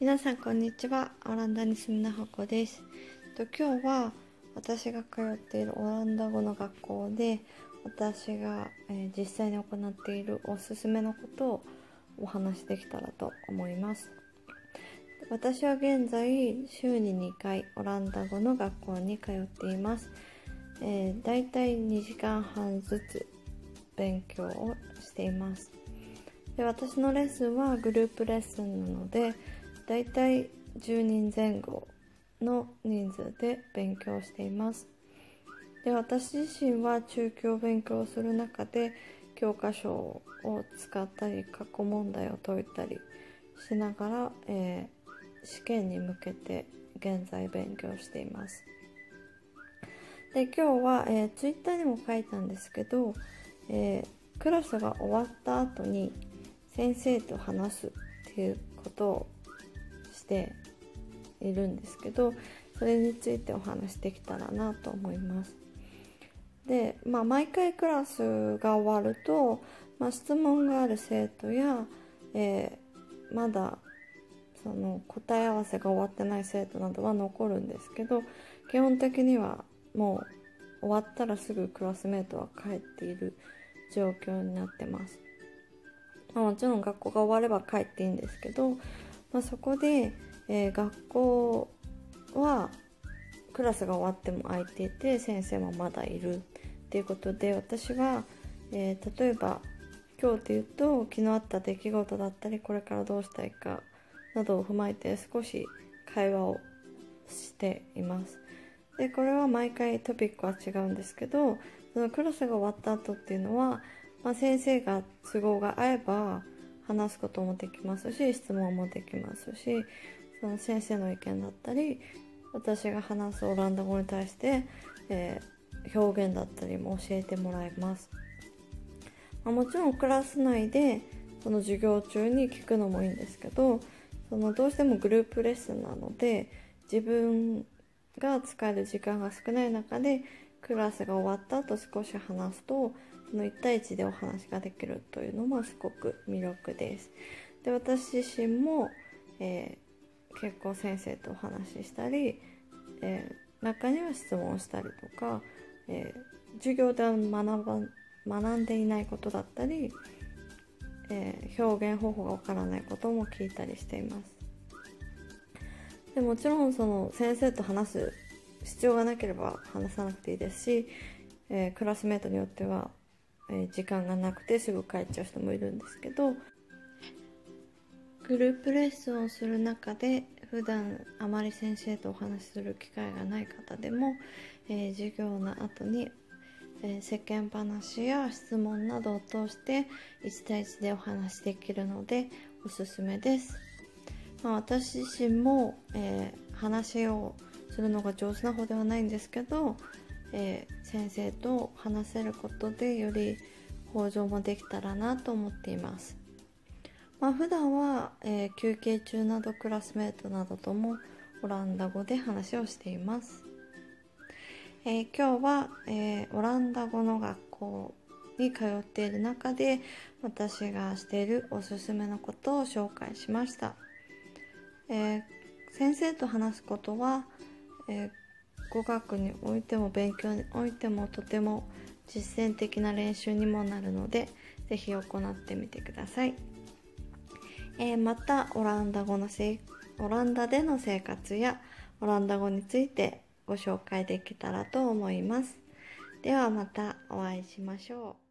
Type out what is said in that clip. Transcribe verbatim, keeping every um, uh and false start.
皆さんこんにちは。オランダに住むなほこです。と今日は私が通っているオランダ語の学校で私が、えー実際に行っているおすすめのことをお話しできたらと思います。私は現在週ににかいオランダ語の学校に通っています。えー、だいたいにじかんはんずつ勉強をしています。で私のレッスンはグループレッスンなのでだいたいじゅうにんぜん後の人数で勉強しています。で私自身は中級を勉強する中で教科書を使ったり過去問題を解いたりしながら、えー、試験に向けて現在勉強しています。で今日は、えー、ツイッターにも書いたんですけど、えー、クラスが終わった後に先生と話すっていうことをしているんですけど、それについてお話できたらなと思います。で、まあ、毎回クラスが終わると、まあ、質問がある生徒や、えー、まだその答え合わせが終わってない生徒などは残るんですけど、基本的にはもう終わったらすぐクラスメートは帰っている状況になってます。まあ、もちろん学校が終われば帰っていいんですけど、まあ、そこで、えー、学校はクラスが終わっても空いていて先生もまだいるっていうことで、私は、えー、例えば今日で言うと昨日あった出来事だったりこれからどうしたいかなどを踏まえて少し会話をしています。でこれは毎回トピックは違うんですけど、そのクラスが終わった後っていうのは、まあ、先生が都合が合えば話すこともできますし質問もできますし、その先生の意見だったり私が話すオランダ語に対して、えー、表現だったりも教えてもらいます。まあ、もちろんクラス内でその授業中に聞くのもいいんですけど、そのどうしてもグループレッスンなので自分が使える時間が少ない中でクラスが終わった後少し話すとそのいち対いちでお話ができるというのもすごく魅力です。で私自身も、えー、結構先生とお話ししたり、えー、中には質問したりとか、えー、授業では学ば学んでいないことだったり、えー、表現方法がわからないことも聞いたりしています。でもちろんその先生と話す必要がなければ話さなくていいですし、えー、クラスメートによっては、えー、時間がなくてすぐ帰っちゃう人もいるんですけど、グループレッスンをする中で普段あまり先生とお話しする機会がない方でも、えー、授業の後に、えー、世間話や質問などを通していち対いちでお話しできるのでおすすめです。まあ、私自身も、えー、話をするのが上手な方ではないんですけど、えー、先生と話せることでより向上もできたらなと思っています。まあ、普段は、えー、休憩中などクラスメートなどともオランダ語で話をしています。えー、今日は、えー、オランダ語の学校に通っている中で私がしているおすすめのことを紹介しました。えー、先生と話すことは、えー、語学においても勉強においてもとても実践的な練習にもなるのでぜひ行ってみてください。えー、またオランダ語のせいオランダでの生活やオランダ語についてご紹介できたらと思います。ではまたお会いしましょう。